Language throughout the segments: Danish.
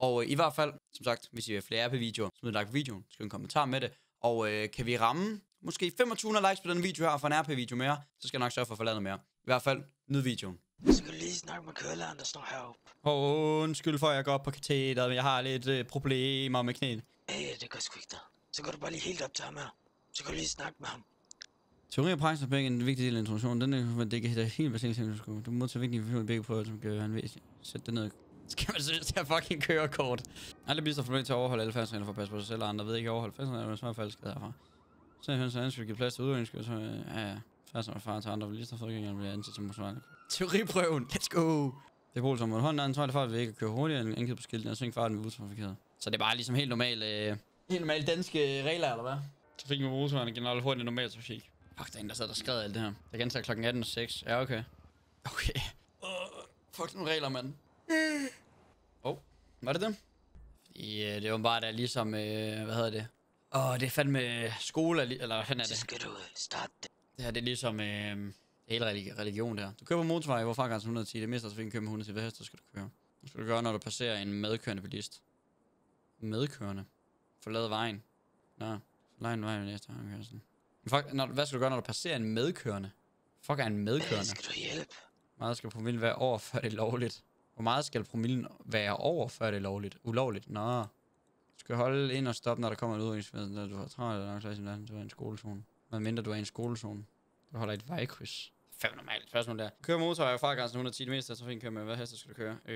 Og i hvert fald, som sagt, hvis I vil have flere RP-videoer, smid like på videoen, skriv en kommentar med det. Og kan vi ramme måske 2500 likes på den video her for en RP-video mere, så skal jeg nok sørge for at få lavet noget mere. I hvert fald, nyd videoen. Så kan du lige snakke med kørelæreren, der står heroppe. Undskyld for, at jeg går op på katedret, men jeg har lidt problemer med knæet. Det gør sgu ikke der. Så går du bare lige helt op til ham her. Så kan du lige snakke med ham. Teori og praksis er begge en vigtig del af introduktionen. Det er helt basalt. Du må tage vigtige informationer begge på, som gør han væsentligt. Sæt det ned. Skal man synes, det er fucking kørekort. Alle bilister får til at overholde alle færdsregler for at passe på sig selv og andre. Ved ikke at overholde færdsregler, men så er falsk herfra. Så er høns og ansvar give plads til udøvningskørsel. Ja. Færdsregler far til andre bilister for ikke at blive ansat som motorvejende. Teoriprøven. Let's go. Det er brugt som hånden er ansvarlig for, at vi ikke kører hurtigere end enkelt på skilten og sving farten ved utrafikeret. Så det er bare ligesom helt normale danske regler, eller hvad? Trafik med motorvejene er generelt hurtigt normal trafik. Fuck, der er en, der sad og skrev alt det her. Jeg gentager klokken 18:06. Ja, okay. Okay. Fuck, nogle regler, mand. Var det dem? Ja, det var bare der ligesom, hvad hedder det? Det er fandme skole, eller hvad fanden er det? Så skal du starte det. Det her, det er ligesom hele religion der. Du kører på motorvej, hvor fartgrænsen 110, det mister trafikken kører med 100 til. Hvad hastighed skal du køre? Det skal du gøre, når du passerer en medkørende bilist. Medkørende? Forlade vejen. Nå, forlade vejen næste gang. Hvad skal du gøre, når du passerer en medkørende? Fuck er en medkørende? Skal du hjælpe? Hvor meget skal promillen være over, før det er lovligt? Hvor meget skal promillen være over, før det er lovligt? Ulovligt? Nå. Du skal holde ind og stoppe, når der kommer en udviklingsfed, når du har travlt eller langt, du er i en skolezone. Hvad mindre du er i en skolezone? Du holder et vejkryds. Fem normalt spørgsmål der. Kører motorvej og fartgrænsen 110 meter, så trafikken kører med. Hvad hastighed skal du køre?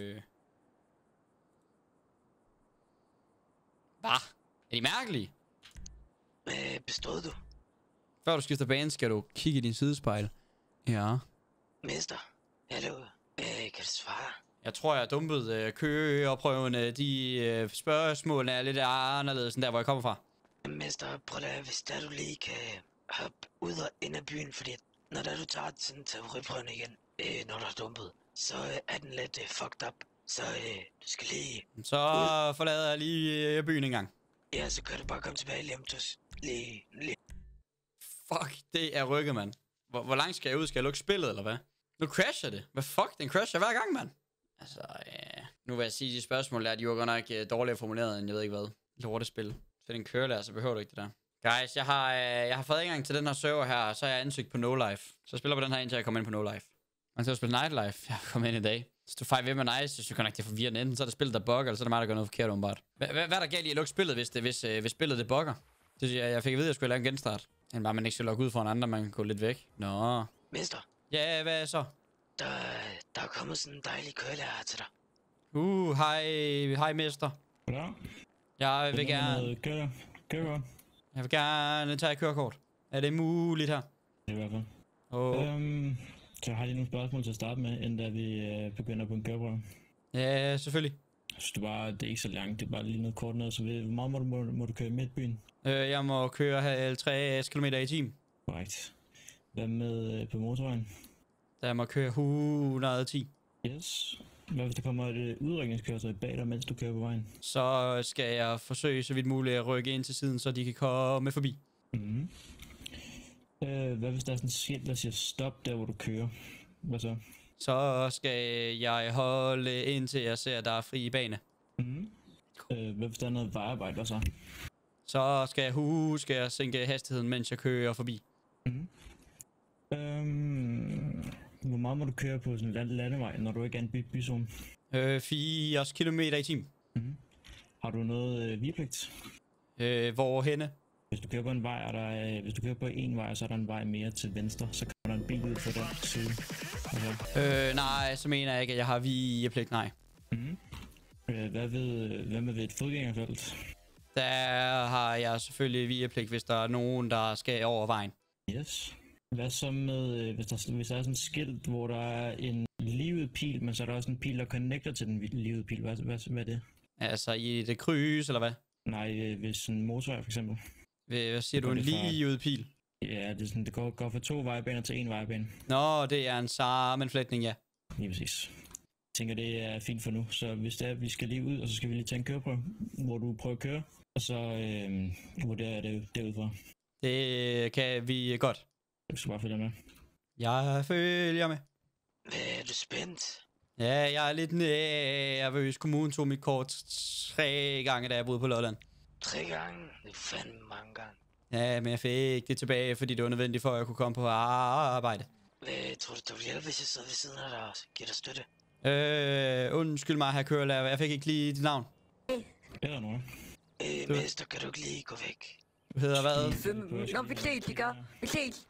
Hvad? Er de mærkelige? Bestod du? Før du skifter bane, skal du kigge i din sidespejl. Ja. Mester? Hallo? Kan du svare? Jeg tror, jeg dumpede køreprøvene. De spørgsmål er lidt anderledes end der, hvor jeg kommer fra. Mester, prøv at hvis der du lige kan hoppe ud og ind af byen, fordi når der du tager sådan teoriprøven igen, når du har dumpet, så er den lidt fucked up. Så du skal lige... Så forlader jeg lige byen en gang. Ja, så kan du bare komme tilbage lige om lige. Fuck, det er rykket, mand. Hvor langt skal jeg ud? Skal jeg lukke spillet, eller hvad? Nu crasher det. Hvad fuck? Den crasher hver gang, mand. Altså, nu vil jeg sige, de spørgsmål der, de var godt nok dårligere formuleret, end jeg ved ikke hvad. Lortespil. Så den kørelærer, så behøver du ikke det der. Guys, jeg har fået adgang til den her server her, så er jeg ansøgt på No Life. Så jeg spiller på den her, indtil jeg kommer ind på No Life. Man skal spille Nightlife. Jeg kommer ind i dag. Hvis du fejrer ved med nice, så synes jeg det er forvirrende. Enten så er det spillet, der bugger, eller så er det mig, der gør noget forkert, åbenbart. Hvad er der galt i at lukke spillet, hvis spillet det bugger? Det synes jeg fik at vide, at jeg skulle lave en genstart. End bare, man ikke skal logge ud for en anden, man kan gå lidt væk. Nå. Mester? Ja, hvad så? Der er kommet sådan en dejlig kørelærer til dig. Hej mester. Ja. Jeg vil gerne... Kørekort. Jeg vil gerne tage et kørekort. Er det muligt her? I hvert fald. Så jeg har lige nogle spørgsmål til at starte med, inden da vi begynder på en køreprøve. Ja, selvfølgelig. Så det er ikke så langt, det er bare lige noget kort ned, så hvor meget må du køre midt i byen? Jeg må køre 50 km i timen. Korrekt. Hvad med på motorvejen? Der må køre 110. Yes. Hvad hvis der kommer et udrykningskøretøj bag dig, mens du kører på vejen? Så skal jeg forsøge så vidt muligt at rykke ind til siden, så de kan komme forbi. Mhm. Hvad hvis der er sådan et skilt, der siger stop der, hvor du kører? Hvad så? Så skal jeg holde indtil jeg ser, at der er fri bane. Mhm. Hvad hvis der er noget vejarbejde så? Så skal jeg huske at sænke hastigheden, mens jeg kører forbi. Mhm. Hvor meget må du køre på sådan en landevej, når du ikke er en byzone? 80 km i timen. Mhm. Har du noget vigepligt? Hvorhenne? Hvis du kører på en vej, hvis du kører på en vej, så er der en vej mere til venstre, så kommer der en bil ud på den side. Okay. Nej, så mener jeg ikke, at jeg har vigepligt, nej. Mhm. Hvad med ved et fodgængerfelt? Der har jeg selvfølgelig vigepligt, hvis der er nogen, der skal over vejen. Yes. Hvad så med, hvis der er sådan et skilt, hvor der er en livet pil, men så er der også en pil, der connecter til den livet pil. Hvad er det? Altså i det kryds, eller hvad? Nej, hvis en motorvej for eksempel. Hvad siger du, en livet pil? Ja, det er sådan, det går fra 2 vejbaner til 1 vejbane. Nå, det er en sammenflætning, ja. Lige præcis. Jeg tænker, det er fint for nu, så hvis det er, vi skal lige ud, og så skal vi lige tage en køreprøve, hvor du prøver at køre, og så vurderer jeg det derudfra. Det kan vi godt. Du skal bare følge med. Jeg følger med. Er du spændt? Ja, jeg er lidt nervøs. Kommunen tog mit kort 3 gange, da jeg boede på Lolland. 3 gange? Det er fandme mange gange. Ja, men jeg fik det tilbage, fordi det var nødvendigt for, at jeg kunne komme på arbejde. Hvad tror du, det vil hjælpe, hvis jeg sidder ved siden af dig og giver dig støtte? Undskyld mig, herr kørelærer. Jeg fik ikke lige dit navn. Eller noget. Mester, kan du ikke lige gå væk? Du hedder hvad? Nå, vi ses, ikke? Vi ses.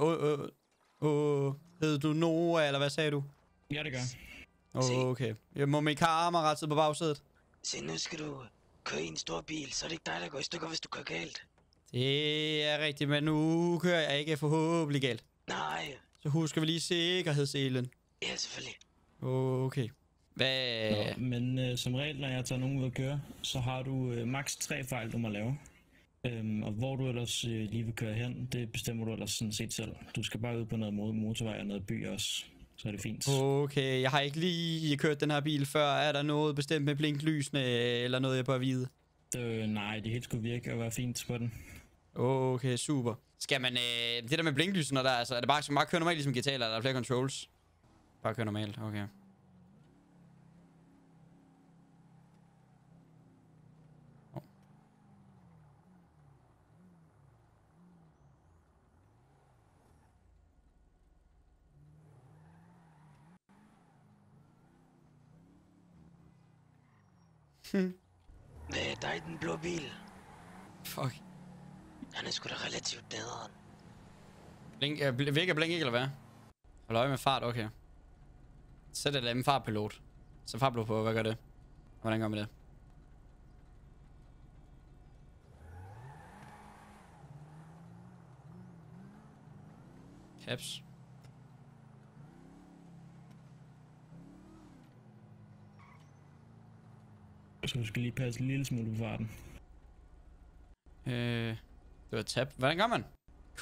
Hed du Noah, eller hvad sagde du? Ja, det gør. Okay. Jeg må min kamera sidde på bagsædet. Se, nu skal du køre i en stor bil, så er det ikke dig, der går i stykker, hvis du kører galt. Det er rigtigt, men nu kører jeg ikke forhåbentlig galt. Nej. Så husker vi lige sikkerhedsselen. Ja, selvfølgelig. Okay. Hvad? Nå, men som regel, når jeg tager nogen ud at køre, så har du maks 3 fejl, du må lave. Og hvor du ellers lige vil køre hen, det bestemmer du ellers sådan set selv. Du skal bare ud på noget motorvej og noget by også, så er det fint. Okay, jeg har ikke lige kørt den her bil før. Er der noget bestemt med blinklysene, eller noget jeg bør vide? Nej, det hele skulle virke og være fint på den. Okay, super. Skal man, det der med blinklysene der, altså, er det bare, skal man bare køre normalt ligesom GTA, eller er der flere controls? Bare køre normalt, okay. Hvad er dig i den blå bil? Fuck. Han er sgu da relativt nederen. Virker blink ikke, eller hvad? Hold øje med fart, okay. Sæt et andet fartpilot. Så fartpilot på, hvad gør det? Hvordan gør man det? Caps. Så du skal lige passe en lille smule på farten. Det var tab. Hvordan gør man? K.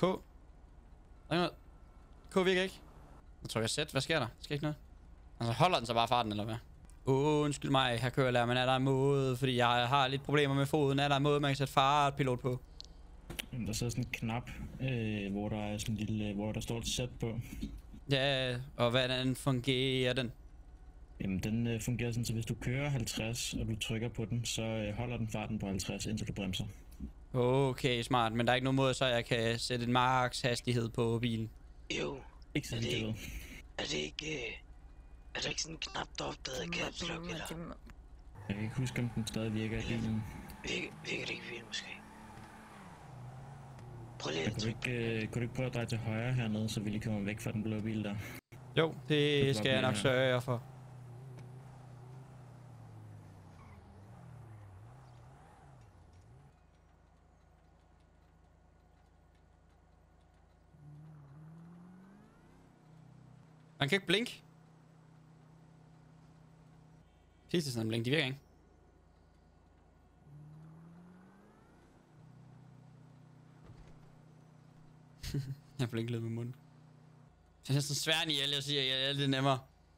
K virker ikke. Jeg trykker Z. Hvad sker der? Sker ikke noget? Altså holder den så bare farten, eller hvad? Undskyld mig, her kørelærer, men er der en måde? Fordi jeg har lidt problemer med foden. Er der en måde, man kan sætte fartpilot på? Der er sådan en knap, hvor der er sådan en lille, hvor der står et sæt på. Ja, og hvordan fungerer den? Jamen, den fungerer sådan, så hvis du kører 50, og du trykker på den, så holder den farten på 50, indtil du bremser. Okay, smart. Men der er ikke nogen måde, så jeg kan sætte en max hastighed på bilen? Jo. Ikke sådan, det ved. Er det ikke... Er der ikke sådan en knap, der opdager caps lock, eller? Jeg kan ikke huske, om den stadig virker i bilen. Virker det ikke vildt, måske? Prøv lige Kunne du ikke prøve at dreje til højre hernede, så vi lige kommer væk fra den blå bil der? Jo, det skal jeg nok sørge for. Man kan ikke blinke. Sidst sådan en blink, de virker ikke. Jeg blinker lidt med munden. Det er næsten svært i alle, jeg siger, at det er nemmere.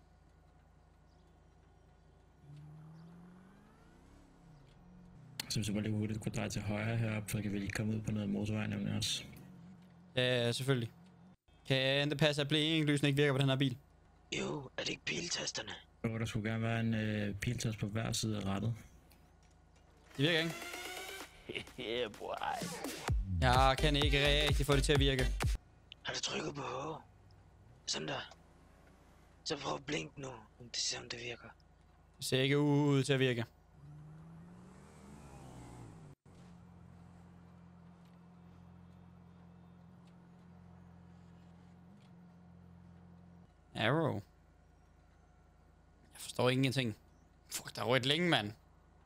Så hvis du bare lige hurtigt kunne dreje til højre heroppe, så kan vi lige komme ud på noget motorvej nemlig også. Ja, selvfølgelig. Kan det passe, at blinklysene ikke virker på den her bil? Jo, er det ikke piltasterne? Jo, der skulle gerne være en piltast på hver side af rattet. Det virker ikke. Yeah, boy. Jeg kan ikke rigtig få det til at virke. Har du trykket på H? Sådan der. Så prøv at blinke nu, om det ser, om det virker. Det ser ikke ud til at virke. Arrow. Jeg forstår ingenting. Fuck, der er rødt længe, mand.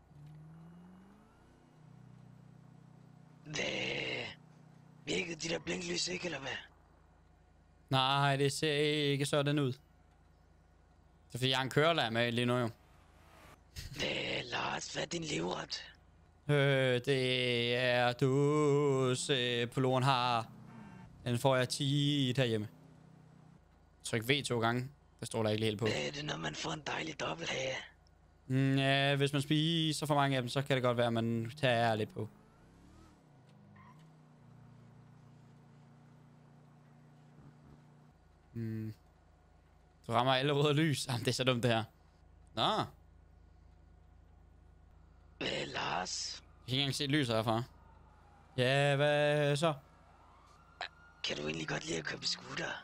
Hvad? Virkede de der blinklys ikke, eller hvad? Nej, det ser ikke sådan ud. Det er fordi, jeg har en kørelærer med lige nu, jo. Hvad, Lars? Hvad er din livret? Det er dus, poloren har. Den får jeg 10 derhjemme. Tryk V 2 gange. Det står der ikke helt på. Hvad er det, når man får en dejlig dobbelthage? Ja, hvis man spiser for mange af dem, så kan det godt være, at man tager lidt på. Du rammer alle røde lys. Jamen, det er så dumt det her. Nå. Lars, Jeg kan ikke engang se lyset herfra. Ja, hvad så? kan du egentlig godt lide at køre på scooter?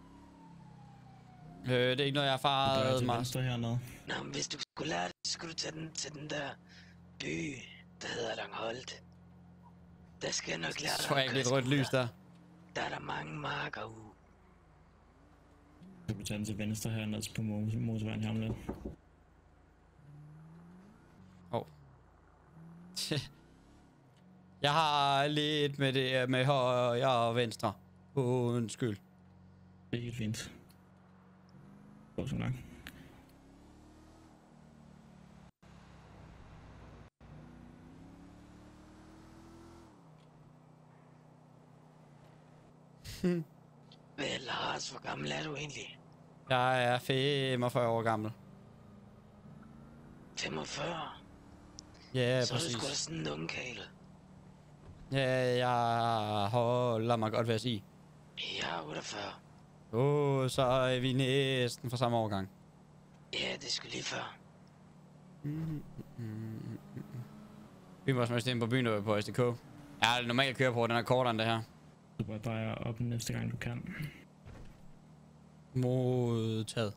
Det er ikke noget, jeg har Du er faret til mig. venstre hernede. Nå, men hvis du skulle lære det, så skulle du tage den til den der by, der hedder Langholt. Der skal jeg nok lære Jeg dig tror at ikke, køre det er et rødt lys scooter. der. Der er der mange marker ude. Du kan tage den til venstre hernede på motorvejen her om lidt. Jeg har lidt med det med højre og venstre. Undskyld. Det er helt fint. Gå så langt. Hvad, Lars, hvor gammel er du egentlig? Jeg er 45 år gammel. 45? Ja, Så er du sgu da præcis. sådan en ungkale. Ja, jeg holder mig godt ved at sige. Jeg er 48. Så er vi næsten fra samme årgang. Ja, det skulle lige før. Vi må også ind på byen derude på SDK. Ja, normalt kører på, den er kortere end det her. Du bare drejer op næste gang du kan. Modtaget.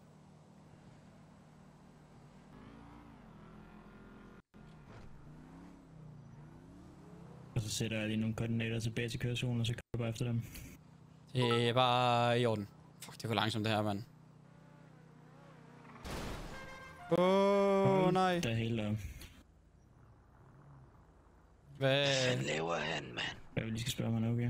Og så sætter jeg lige nogle koordinater tilbage til kørezonen, og så kører du bare efter dem. Det er bare i orden. Fuck, det går langsomt det her, mand. Nej. Der er helt op. Hvad Hvad? fanden laver han, mand? Jeg vil lige skal spørge, om han er okay.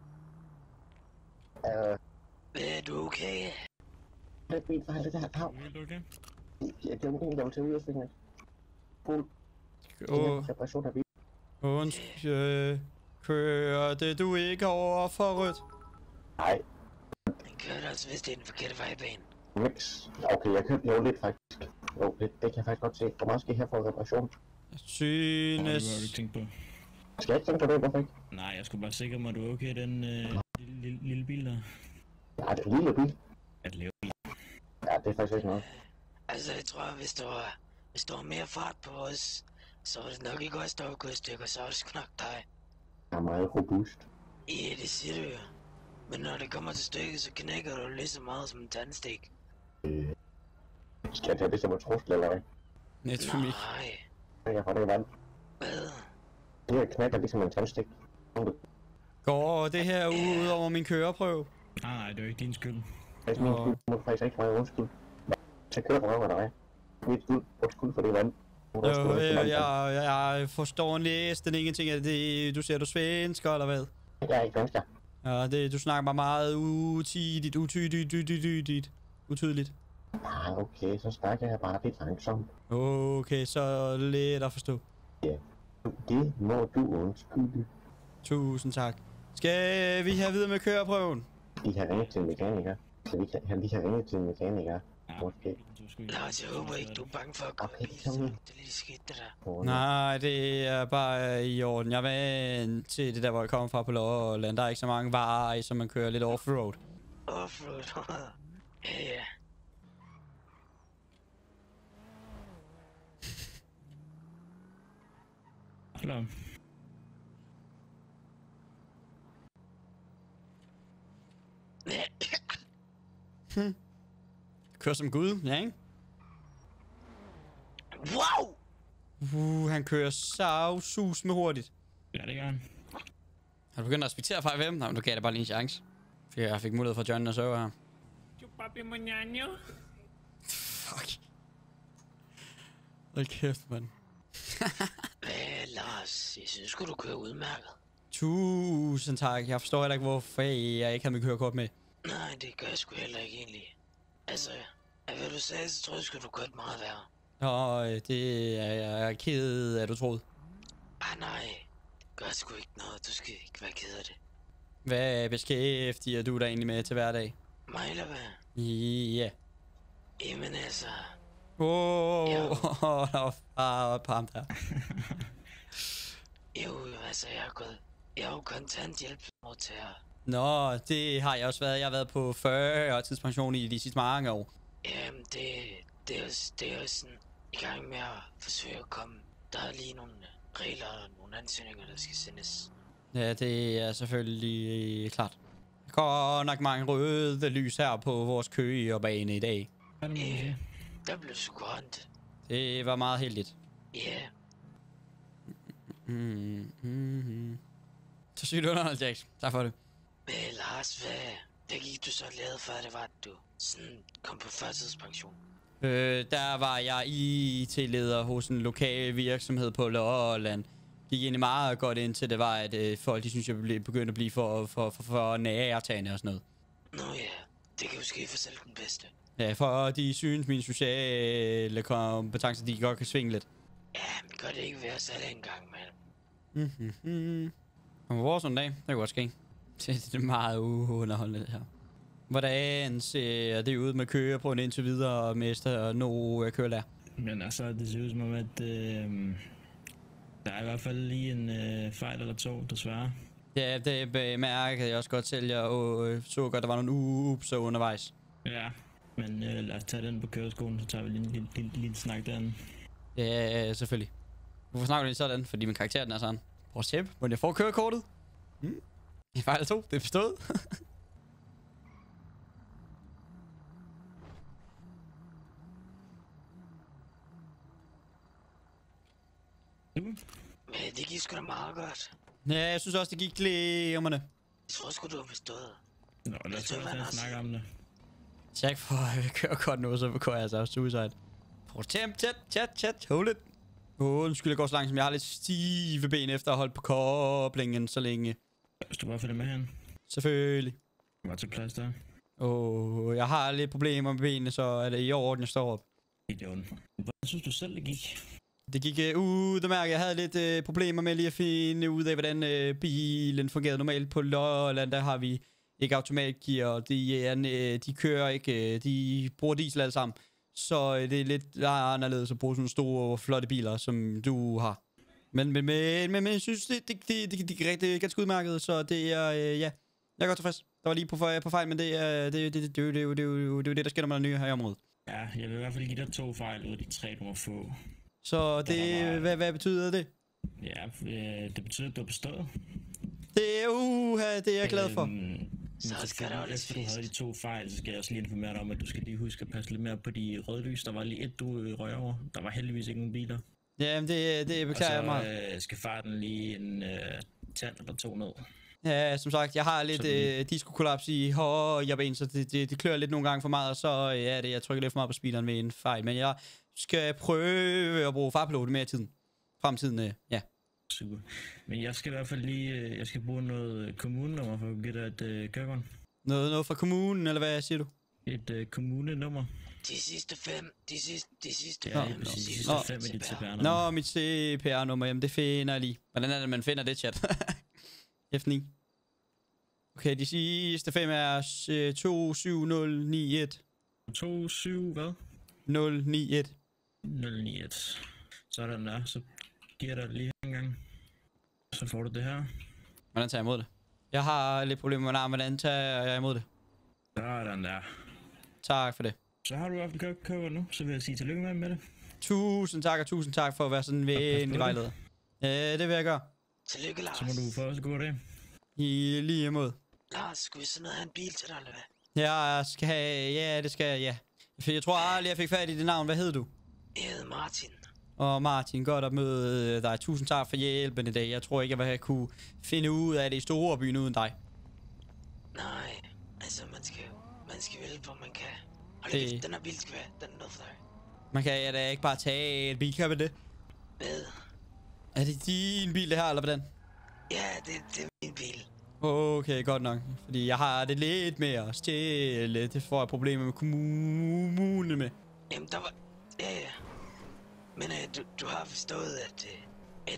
Hvad, er du okay? Det er fint, for det her hav. Er du okay? Ja, det er jo en, der vil tage ud og svinge. Fuld reparation af bil. Undskyld. Kører det du ikke over for rødt? Nej, Han kørte altså vist i den forkerte vejbane. mix. Okay, jeg købte jo lidt faktisk. Jo, det kan jeg faktisk godt se. Hvor meget skal I have for reparation? Jeg Det har du synes... ikke tænkt på. Skal jeg ikke tænke på det, hvorfor ikke? Nej, jeg skulle bare sikre mig, at du er okay, den lille bil der. Ja, det er en lille bil. At lave bil. Ja, det er faktisk ikke noget. Altså, jeg tror, hvis der var mere fart på os, så var det nok ikke os, der var gået i stykker, så var det sgu nok dig. Jeg er meget robust. Ja, det siger du jo. Men når det kommer til stykket, så knækker du lige så meget som en tandstik. Skal jeg tage det som en trussel, eller hvad? Net for mig. Nej, Jeg får det vand. hvad? Det her knækker ligesom en tandstik. Går det her ud over min køreprøve? Nej, det er jo ikke din skyld. Det er min skyld. Må du faktisk ikke meget undskyld. Så kører røven af dig. Mit skyld. Undskyld for det vand. Jeg forstår næsten ingenting af det. Du siger, du er svensk, eller hvad? Jeg er ikke dansker. Ja, du snakker bare meget utydeligt. Ah, okay, så snakker jeg bare lidt langsomt. Okay, så let at forstå. Det må du undskylde. Tusind tak. Skal vi have videre med køreprøven? De har ringet til en mekaniker. Så vi kan lige have ringet til en mekaniker. Måske. Lars, jeg håber ikke, du er bange for at gå i bil, så det lige skete det der. Nej, det er bare i orden. Jeg er vant til det der, hvor jeg kommer fra på Lolland. Der er ikke så mange veje, så man kører lidt offroad. Offroad. Ja. Hallo. Kører som Gud, ja, ikke? Wow! Han kører sus med hurtigt. Ja, det gør han. Har du begyndt at respektere 5M? Nej, men du gav det bare lige en chance. For jeg fik mulighed for John og server her. Fuck. Hold kæft, mand. Hvad, Lars? Jeg synes sgu, du kører udmærket. Tusind tak. Jeg forstår heller ikke, hvorfor jeg ikke havde mit kørekort med. Nej, det gør jeg sgu heller ikke egentlig. Altså, af hvad du sagde, så tror jeg sgu, du kørte meget værre. Nå, det er jeg ked af, du troede. Nej. Det gør sgu ikke noget. Du skal ikke være ked af det. Hvad beskæftiger du dig egentlig med til hverdag? Mig eller hvad? Ja. Jamen altså... Der var bare på ham der. Jo, altså, jeg er jo kontanthjælpsmodtager. Nå, det har jeg også været. Jeg har været på 40 tidspension i de sidste mange år. Jamen, det er jo sådan... i gang med at forsøge at komme. Der er lige nogle regler og nogle ansøgninger, der skal sendes. Ja, det er selvfølgelig klart. Der går nok mange røde lys her på vores køgebane i dag. Hvad er det, må man sige? Der blev sgu grønt. Det var meget heldigt. Ja, Så sygt underholdt, Jax. Tak for det. men Lars, hvad gik du så lavet før det var, at du sådan kom på førtidspension? Der var jeg IT-leder hos en lokal virksomhed på Lolland. Gik egentlig meget godt ind til det var, at folk de synes, jeg begyndte at blive for nærtagende og sådan noget. Nå ja, det kan jo ske for selv den bedste. Ja, for de synes, mine sociale kompetencer, de godt kan svinge lidt. Ja, men gør det ikke ved os alle en gang, mand. Og vores en dag, det kan godt ske. Det er meget underholdende det her. Hvordan ser det ud med kører på en indtil videre mester no kørelærer? Men altså, det ser ud som om, at der er i hvert fald lige en fejl eller to, desværre. Ja, det bemærkede jeg også godt selv. Jeg så godt, der var nogle upser undervejs. Ja, men lad os tage den på køreskolen, så tager vi lige en lille snak derinde. Ja, selvfølgelig. Hvorfor snakker du lige sådan? Fordi min karakter den er sådan. Prøv at se, hvordan jeg får kørekortet. En fejl 2, det er forstået. Men det gik sgu da meget godt. Ja, jeg synes også, det gik glimrende. Jeg tror sgu, du har forstået. Nå, lad os snakke om det. Tak for kørekort nu, så går jeg altså suicide. Prøv at chat, hold it. Undskyld, jeg går så langt, som jeg har lidt stive ben efter at holde på koblingen så længe. Hvis du bare følger med hen. Selvfølgelig. Var til plads der. Jeg har lidt problemer med benene, så er det i orden, jeg står op. Ikke ondt. Hvordan synes du selv, det gik? Det gik ud, der mærker jeg havde lidt problemer med lige at finde ud af, hvordan bilen fungerede normalt på Lolland. Der har vi ikke automatgear, og de kører ikke, de bruger diesel alle sammen. Så det er lidt anderledes at bruge sådan store, flotte biler, som du har. Men jeg synes, det gik rigtig ganske udmærket, så det er, ja, jeg er godt tilfreds. Der var lige på fejl, men det er jo det, der sker, når man er ny her i området. Ja, jeg vil i hvert fald give dig 2 fejl ud af de 3, du må få. Så det, hvad betyder det? Ja, det betyder, at du har bestået. Det er det er jeg glad for. Så skal der jo lidt efter du havde de 2 fejl, så skal jeg også lige informere dig om, at du skal lige huske at passe lidt mere på de røde lys. Der var lige et, du røg over. Der var heldigvis ikke nogen biler. Jamen, det beklager jeg meget. Og så skal farten lige en tand eller 2 ned. Ja, som sagt, jeg har lidt diskokollaps i højre ben, så det klør lidt nogle gange for meget, og så jeg trykker lidt for meget på speederen ved en fejl. Men jeg skal prøve at bruge farpilot mere i tiden. Fremtiden, ja. Super. Men jeg skal i hvert fald lige, jeg skal bruge noget kommunenummer for at give dig et kørekort. Noget fra kommunen, eller hvad siger du? Et kommunenummer. De sidste 5. De sidste 5. Ja, præcis. De sidste 5 af dit CPR-nummer. Nå, mit CPR-nummer, jamen det finder jeg lige. Hvordan er det, man finder det, chat? F9. Okay, de sidste 5 er 27091. 27 hvad? 091. 091. Sådan der, så giver jeg dig lige en gang. Så får du det her. Hvordan tager jeg imod det? Jeg har lidt problemer med armen. Hvordan tager jeg imod det? Sådan der. Tak for det. Så har du i hvert fald kørekort nu, så vil jeg sige tillykke med det. Tusind tak, og tusind tak for at være sådan en venlig vejleder. Det vil jeg gøre. Tillykke, Lars. Så må du få også gå det. I lige imod. Lars, skal vi sådan noget have en bil til dig, eller hvad? Jeg skal have... Ja, det skal jeg, ja. For jeg tror aldrig, jeg fik fat i dit navn. Hvad hed du? Jeg hedder Martin. Og Martin, godt at møde dig. Tusind tak for hjælpen i dag. Jeg tror ikke, jeg kunne finde ud af det i store byen uden dig. Nej, altså man skal vælge, hvor man kan. Hold kæft, den er vildt skvær. Den er noget for dig. Man kan da ikke bare tage en bil, kan man det? Hvad? Er det din bil, det her, eller hvordan? Ja, det er min bil. Okay, godt nok. Fordi jeg har det lidt med at stjæle. Det får jeg problemer med kommunen med. Jamen, der var... Ja. Men du har forstået, at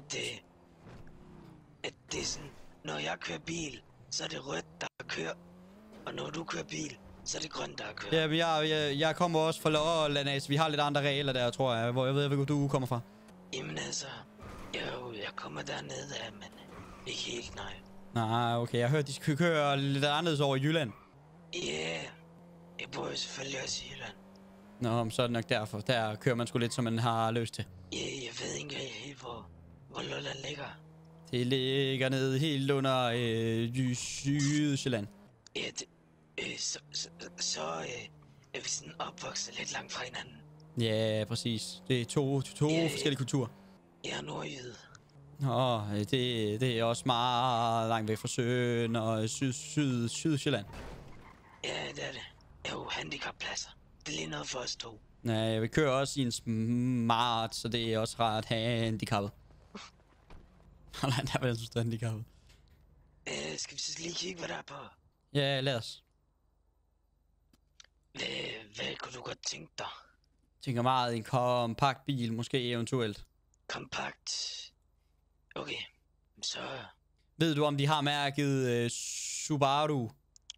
det er sådan... Når jeg kører bil, så er det rødt, der kører. Og når du kører bil, så er det grønt, der kører. Ja, men jeg kommer også fra Lolland af, så vi har lidt andre regler der, tror jeg. Hvor jeg ved, hvor du kommer fra. Jamen altså... Jeg kommer dernede af, men ikke helt, nej. Nej, okay. Jeg hørte, de skal køre lidt anderledes over i Jylland. Ja, jeg bor jo selvfølgelig også i Jylland. Nå, så er det nok derfor. Der kører man sgu lidt, som man har lyst til. Ja, jeg ved ikke helt, hvor Lolland ligger. Det ligger nede helt under Sydsjælland. Ja, så er vi sådan opvokset lidt langt fra hinanden. Ja, præcis. Det er to forskellige kulturer. Jeg er nordjyde. Det er også meget langt væk fra søen og Sydsjælland. Ja, det er det. Jeg er jo handicappladser. Det er lige noget for os to. Ja, vi kører også i en smart, så det er også rart at have handicappet. Hold da, der var jeg synes, det er handicappet. Skal vi så lige kigge, hvad der er på? Ja, lad os. Hvad kunne du godt tænke dig? Tænker meget i en kompakt bil, måske eventuelt. Kompakt. Okay, så... Ved du, om de har mærket Subaru?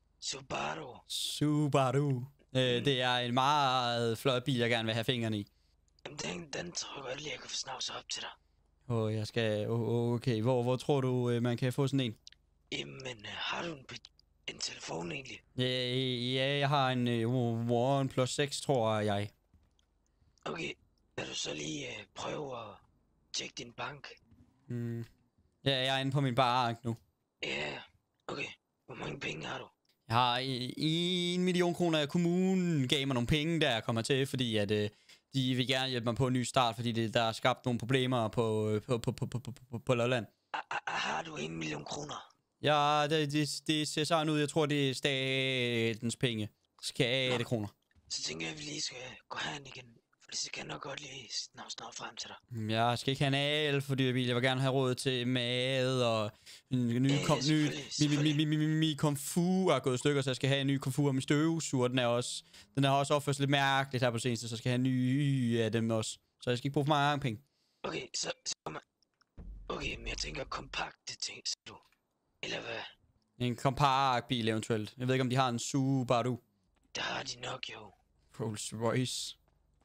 Subaru. Det er en meget flot bil, jeg gerne vil have fingrene i. Jamen, den tror jeg godt lige, jeg kan få snavset op til dig. Jeg skal... Okay, hvor tror du, man kan få sådan en? Jamen, har du en telefon egentlig? Ja, jeg har en OnePlus 6, tror jeg. Okay, kan du så lige prøve at tjekke din bank? Ja, jeg er inde på min bank nu. Ja, okay. Hvor mange penge har du? Jeg har 1 million kroner. Kommunen gav mig nogle penge, der jeg kommer til, fordi at de vil gerne hjælpe mig på en ny start, fordi der er skabt nogle problemer på Lolland. Har du 1 million kroner? Ja, det ser sådan ud. Jeg tror, det er statens penge. Skattekroner. Så tænker jeg, at vi lige skal gå herind igen. For så kan jeg nok godt lige snart frem til dig. Jeg skal ikke have en alt for dyr bil. Jeg vil gerne have råd til mad og en ny komfur er gået i stykker, så jeg skal have en ny komfur. Min støvsuger, den har også opført sig lidt mærkeligt her på seneste, så jeg skal have en ny af dem også. Så jeg skal ikke bruge for mange penge. Okay, okay, men jeg tænker kompakt, det tænker du. Eller hvad? En kompakt bil eventuelt. Jeg ved ikke, om de har en Subaru. Det har de nok, jo. Rolls Royce.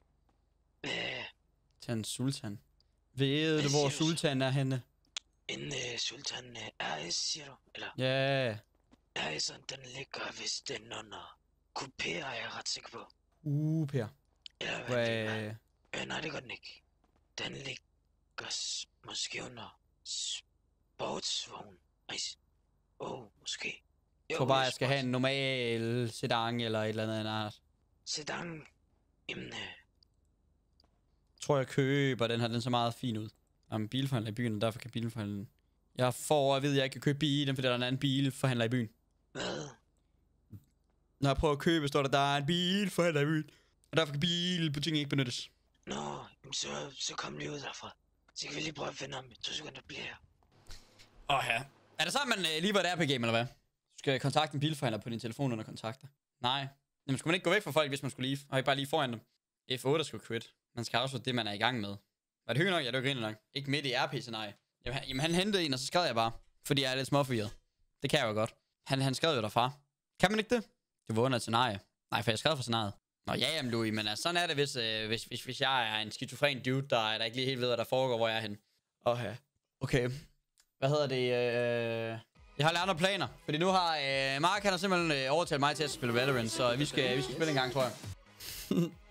Hvad? Sultan. Ved du, hvor Sultan er henne? En Sultan RS, siger du? Eller? Ja. RS'en, den ligger vist den under Coupé, er jeg ret sikker på. Per. Eller hvad? Nej, det gør den ikke. Den ligger måske under sportsvogn. Måske. Jeg tror bare, jeg skal have en normal sedan eller et eller andet. Sedan? Jamen, tror jeg køber den her, den ser meget fin ud. Jeg er en bilforhandler i byen, og derfor kan bilforhandlen... Jeg får at vide, at jeg ikke kan købe bilen, fordi der er en anden bilforhandler i byen. Hvad? Når jeg prøver at købe, står der er en bilforhandler i byen. Og derfor kan bilbutikken ikke benyttes. Nå, så kom lige ud derfra. Så kan vi lige prøve at finde ham i 2 sekunder, der bliver her. Ja. Er det sådan, man lige var der på game, eller hvad? Du skal kontakte en bilforhandler på din telefon under kontakter. Nej. Jamen, skulle man ikke gå væk fra folk, hvis man skulle lige, og ikke bare lige foran dem? F8 skulle quit. Man skal også det, man er i gang med. Var det hyggeligt nok? Ja, det var griner nok. Ikke midt i RP-scenarie. Jamen, han hentede en, og så skrev jeg bare. Fordi jeg er lidt småforvirret. Det kan jeg jo godt. Han skrev jo derfra. Kan man ikke det? Det var under et scenarie. Nej, for jeg skrev for scenariet. Nå ja, jamen Louis, men altså, sådan er det, hvis jeg er en skizofren dude, der ikke lige helt ved, hvad der foregår, hvor jeg er henne. Ja. Okay. Hvad hedder det? Jeg har lidt andre planer. Fordi nu har Mark, han har simpelthen overtalt mig til at spille Valorant, så vi skal spille en gang, tror jeg.